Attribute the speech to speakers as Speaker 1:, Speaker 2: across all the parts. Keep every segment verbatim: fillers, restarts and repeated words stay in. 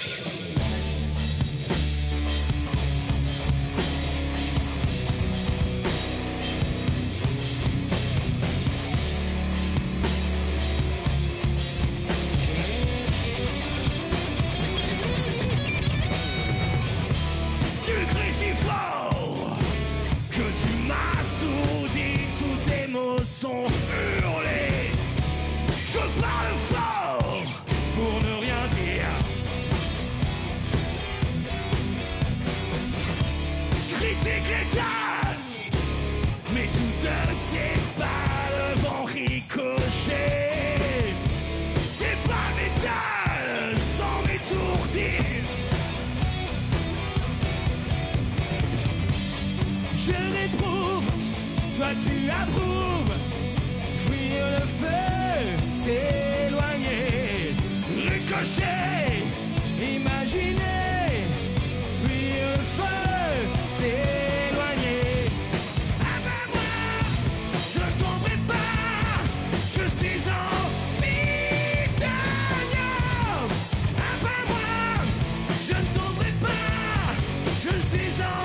Speaker 1: Tu approuves, fuir le feu, s'éloigner, ricocher, imaginer, fuir le feu, s'éloigner. Après moi, je ne tomberai pas, je suis en titanium. Après moi, je ne tomberai pas, je suis en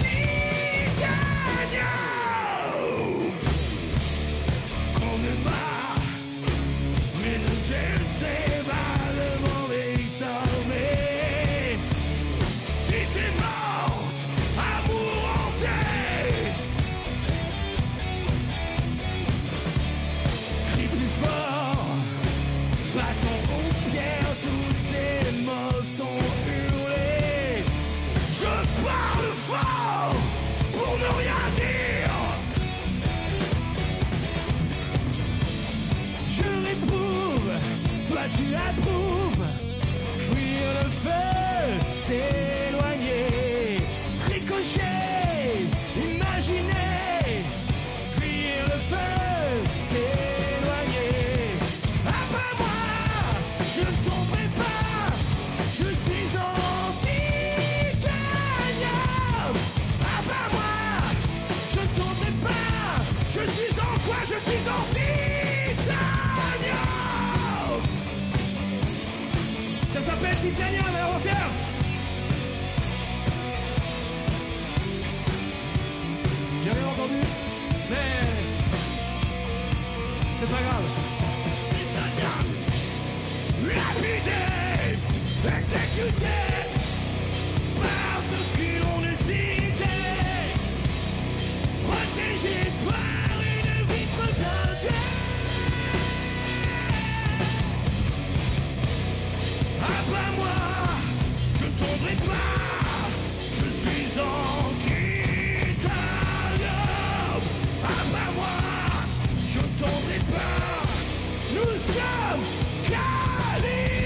Speaker 1: tu approuves, fuir le feu, s'éloigner, ricocher, imaginer, fuir le feu, s'éloigner. Après moi, je ne tomberai pas, je suis en titanium. Après moi, je ne tomberai pas, je suis en quoi? Je suis en titanium. Ça s'appelle Titanium, et on va faire. J'ai rien entendu, mais c'est pas grave. Titanium, lapidé, exécuté par ce qu'on est cité, protégé par une vitre blindée. Après moi, je ne tomberai pas, je suis en titanium. Après moi, je ne tomberai pas, nous sommes qualifiés.